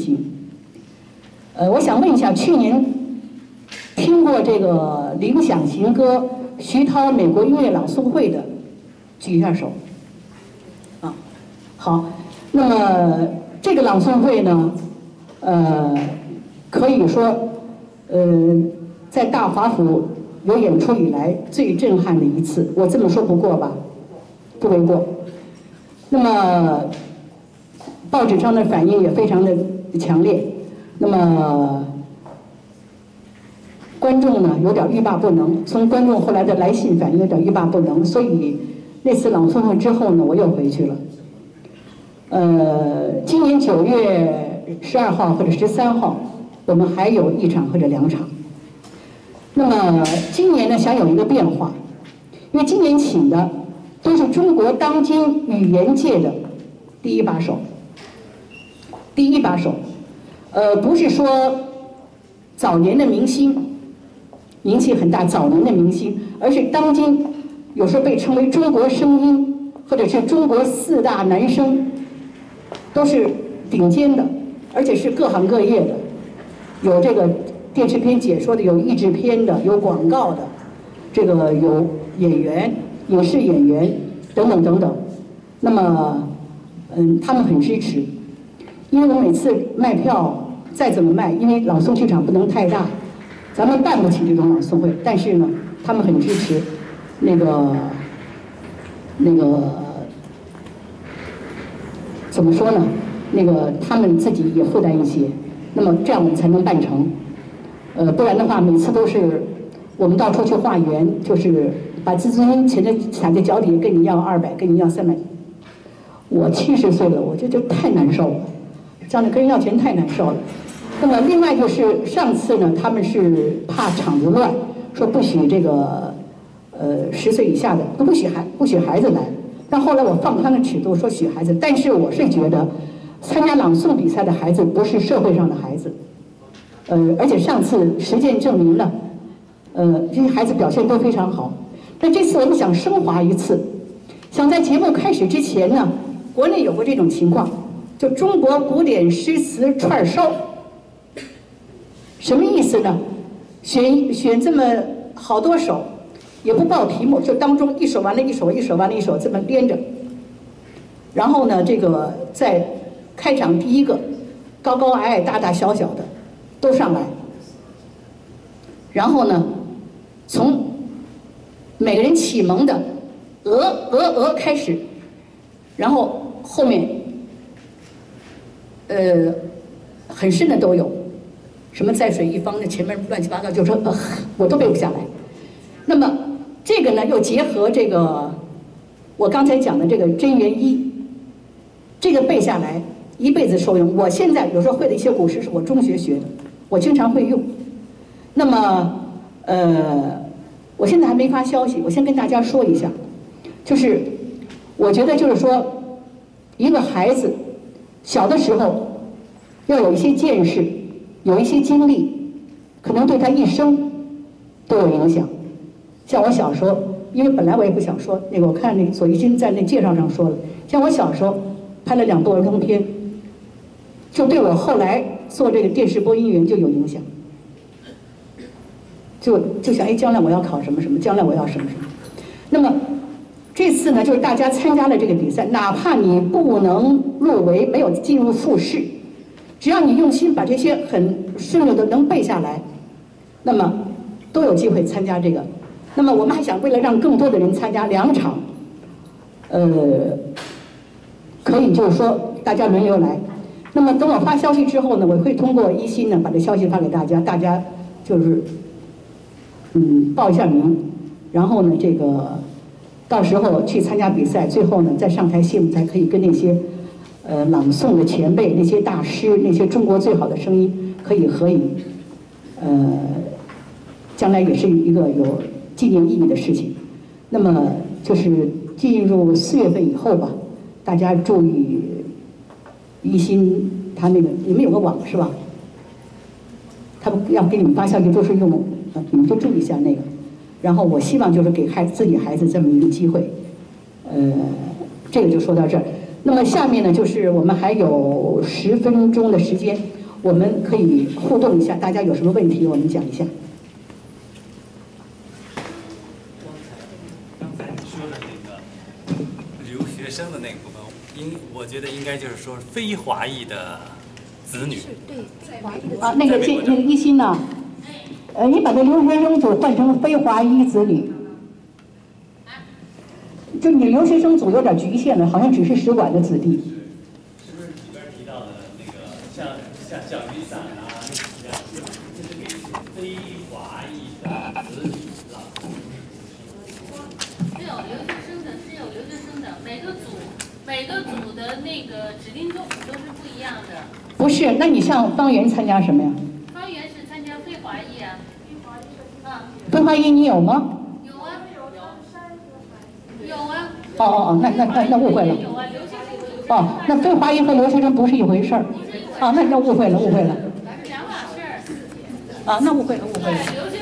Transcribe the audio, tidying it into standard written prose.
情。我想问一下，去年听过这个理想情歌徐涛美国音乐朗诵会的，举一下手。啊，好，那么这个朗诵会呢，可以说，在大华府有演出以来最震撼的一次，我这么说不过吧？不为过。那么报纸上的反应也非常的强烈，那么观众呢有点欲罢不能，从观众后来的来信反应有点欲罢不能，所以那次朗诵会之后呢，我又回去了。今年9月12号或者13号，我们还有1场或者2场。那么今年呢，想有一个变化，因为今年请的都是中国当今语言界的第一把手，不是说早年的明星，名气很大，早年的明星，而是当今有时候被称为中国声音，或者是中国4大男声，都是顶尖的，而且是各行各业的，有这个电视片解说的，有译制片的，有广告的，这个有演员、影视演员等等等等。那么，他们很支持，因为我每次卖票再怎么卖，因为朗诵剧场不能太大，咱们办不起这种朗诵会，但是呢，他们很支持，那个怎么说呢？他们自己也负担一些，那么这样我们才能办成。不然的话，每次都是我们到处去化缘，就是把自尊踩在脚底下，跟你要200，跟你要300。我70岁了，我觉得太难受了，这样的跟人要钱太难受了。那么另外就是上次呢，他们是怕场子乱，说不许这个10岁以下的，不许孩子来。但后来我放宽了尺度，说许孩子。但是我是觉得，参加朗诵比赛的孩子不是社会上的孩子。而且上次实践证明了，这些孩子表现都非常好。但这次我们想升华一次，想在节目开始之前呢，国内有过这种情况，就中国古典诗词串烧。什么意思呢？选这么好多首，也不报题目，就当中一首完了一首，一首完了一首，这么连着。然后呢，这个在开场第一个，高高矮矮、大大小小的都上来。然后呢，从每个人启蒙的开始，然后后面很深的都有。什么在水一方的前面乱七八糟，就说我都背不下来。那么这个呢，又结合这个我刚才讲的这个真元一，这个背下来一辈子受用。我现在有时候会的一些古诗是我中学学的，我经常会用。那么我现在还没发消息，我先跟大家说一下，就是我觉得就是说，一个孩子小的时候要有一些见识。有一些经历，可能对他一生都有影响。像我小时候，因为本来我也不想说，我看左一军在介绍上说了，像我小时候拍了2部儿童片，就对我后来做这个电视播音员就有影响。就想，将来我要考什么什么，将来我要什么什么。那么这次呢，就是大家参加了这个比赛，哪怕你不能入围，没有进入复试。只要你用心把这些很顺溜的能背下来，那么都有机会参加这个。那么我们还想为了让更多的人参加2场，可以就是说大家轮流来。那么等我发消息之后呢，我会通过一心呢把这消息发给大家，大家就是报一下名，然后呢这个到时候去参加比赛，最后呢再上台谢幕，才可以跟那些。朗诵的前辈，那些大师，那些中国最好的声音可以合影，将来也是一个有纪念意义的事情。那么就是进入4月份以后吧，大家注意一心他你们有个网是吧？他们要给你们发消息都是用你们就注意一下那个。然后我希望就是给自己孩子这么一个机会，这个就说到这儿。 那么下面呢，就是我们还有10分钟的时间，我们可以互动一下，大家有什么问题我们讲一下。 刚才你说的那个留学生的那个部分，我觉得应该就是说非华裔的子女。 啊，那个一心呢，你把这留学生组换成非华裔子女。就你留学生组有点局限了，好像只是使馆的子弟。 是不是里边提到的那个像小雨伞啊那几样，这是给非华裔的子女了？ 是有留学生的，是有留学生的，每个组的那个指定作品都是不一样的。 不是，那你像方圆参加什么呀？ 方圆是参加非华裔啊。 非华裔你有吗？ 有啊。 那误会了。 有啊，留学生。 哦，那非华裔和留学生不是一回事儿。啊，那误会了。 是两码事儿。 啊，那误会了。 对，留学